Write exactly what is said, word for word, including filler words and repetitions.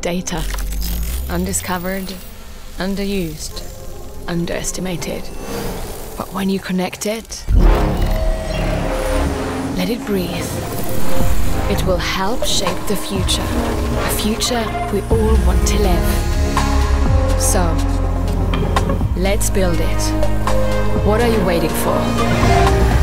data. Undiscovered, underused, underestimated. But when you connect it, let it breathe. It will help shape the future. A future we all want to live. So, let's build it. What are you waiting for?